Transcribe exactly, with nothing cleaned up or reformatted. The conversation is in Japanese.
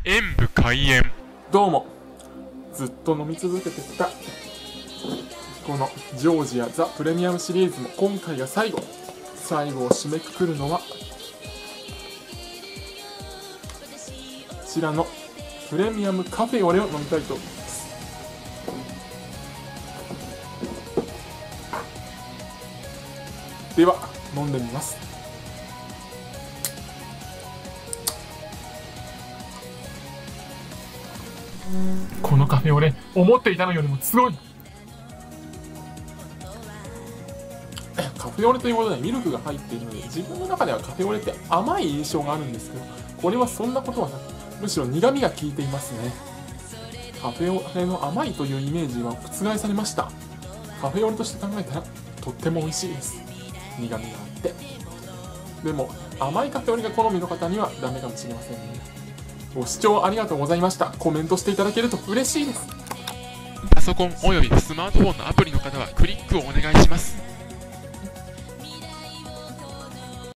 演武開演。 どうも、ずっと飲み続けてきたこのジョージアザ・プレミアムシリーズも今回が最後。最後を締めくくるのはこちらのプレミアムカフェオレを飲みたいと思います。では飲んでみます。このカフェオレ、思っていたのよりもすごい。カフェオレということでミルクが入っているので、自分の中ではカフェオレって甘い印象があるんですけど、これはそんなことはなく、むしろ苦味が効いていますね。カフェオレの甘いというイメージは覆されました。カフェオレとして考えたらとっても美味しいです。苦味があって。でも甘いカフェオレが好みの方にはダメかもしれませんね。ご視聴ありがとうございました。コメントしていただけると嬉しいです。 パソコンおよびスマートフォンのアプリの方はクリックをお願いします。